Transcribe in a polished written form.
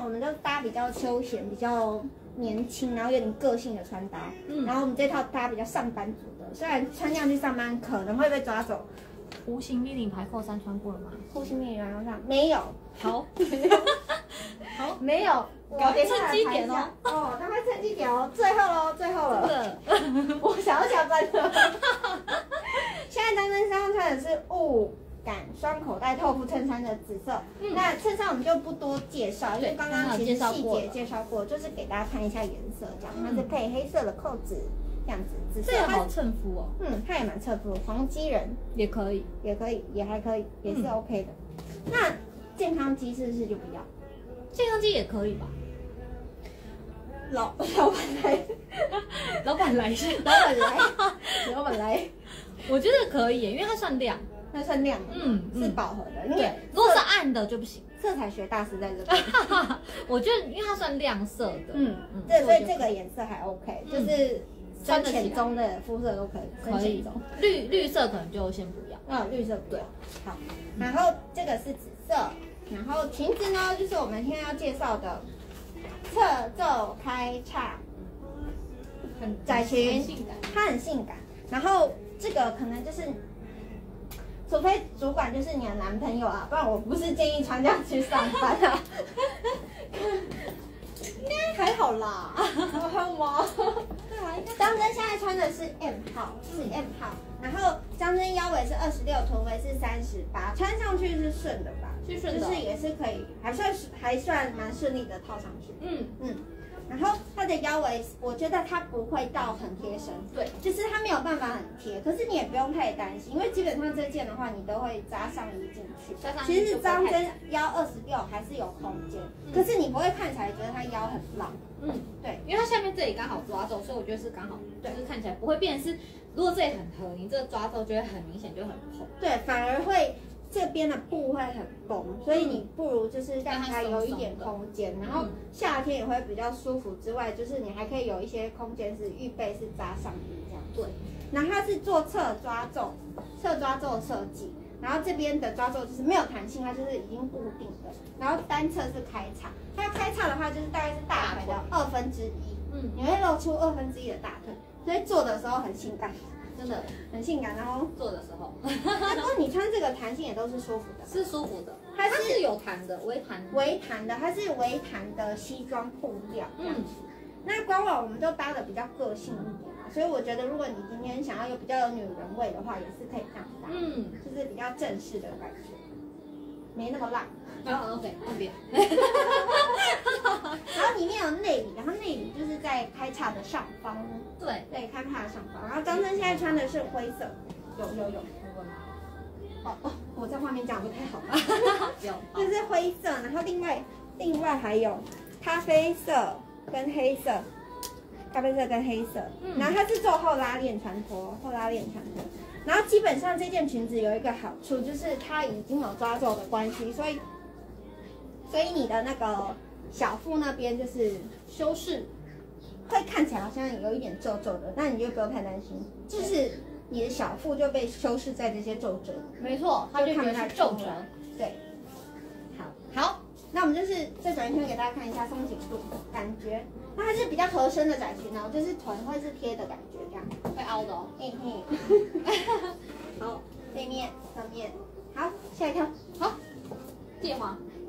我们就搭比较休闲、比较年轻，然后有点个性的穿搭。然后我们这套搭比较上班族的，虽然穿这样去上班可能会被抓走。 弧形立领牌扣衫穿过了吗？ 弧形立领牌扣衫没有。 好， 好，没有。 赶快趁机点哦！ 哦，赶快趁机点哦！最后喽，最后了。我想要下班了。现在张真身上穿的是雾感双口袋透肤衬衫的紫色。那衬衫我们就不多介绍，因为刚刚其实细节介绍过，就是给大家看一下颜色这样。它是配黑色的扣子，这样子。紫色这个好衬肤哦。 它也蛮衬肤，黄基人也可以， 也可以，也还可以，也是 OK 的。那健康肌是不是就不要？ 健康肌也可以吧？ 老板来， 老板来是老板来，老板来。 我觉得可以耶，因为它算亮， 它算亮的，是饱和的。 对，如果是暗的就不行。 色彩学大师在这边。 我觉得因为它算亮色的， 对，所以这个颜色还 OK，就是深浅中的肤色都可以。 可以。绿色可能就先不要。 绿色不要。好，然后这个是紫色，然后裙子呢，就是我们现在要介绍的。侧皱开叉，窄裙，它很性感。然后这个可能就是，除非主管就是你的男朋友啊，不然我不是建议穿这样去上班啊。应该还好啦，还好吗？张真现在穿的是 M 号，是 M 号。然后张真腰围是26，臀围是38，穿上去是顺的吧？是顺的，就是也是可以，还算蛮顺利的套上去。然后它的腰围，我觉得它不会到很贴身，对，就是它没有办法很贴。可是你也不用太担心，因为基本上这件的话，你都会扎上衣进去。其实张真腰26还是有空间，可是你不会看起来觉得它腰很浪。对， 因为它下面这里刚好抓皱，所以我觉得是刚好，就是看起来不会变是，如果这里很合，你这个抓皱就会很明显，就很蓬。 对，反而会。这边的布会很绷，所以你不如就是让它有一点空间，然后夏天也会比较舒服。之外，就是你还可以有一些空间是预备是扎上衣这样。对，然后它是做侧抓皱设计，然后这边的抓皱就是没有弹性，它就是已经固定的。然后单侧是开叉，它开叉的话就是大概是大腿的1/2，你会露出1/2的大腿，所以做的时候很性感。真的很性感，然后做的时候， 然后你穿这个弹性也都是舒服的， 是舒服的，它是有弹的，微弹的， 它是微弹的西装布料这样子。那官网我们都搭的比较个性一点嘛，所以我觉得如果你今天想要有比较有女人味的话，也是可以这样搭，就是比较正式的感觉，没那么辣。 OK， 那边。 然后里面有内里，然后内里就是在开叉的上方。 对， 开叉的上方。然后张真现在穿的是灰色，有。我在画面讲不太好吧？就是灰色，然后另外还有咖啡色跟黑色，然后它是做后拉链穿脱。然后基本上这件裙子有一个好处，就是它已经有抓皱的关系，所以你的那个小腹那边就是修饰，会看起来好像有一点皱皱的，但你就不用太担心，就是你的小腹就被修饰在这些皱褶。 没错，它就觉得是皱褶。 对，好，那我们就是再转一圈给大家看一下松紧度感觉，那它是比较合身的窄裙哦，就是臀会是贴的感觉，这样会凹的哦。 好，背面、上面，好，下一条，好， 借吗？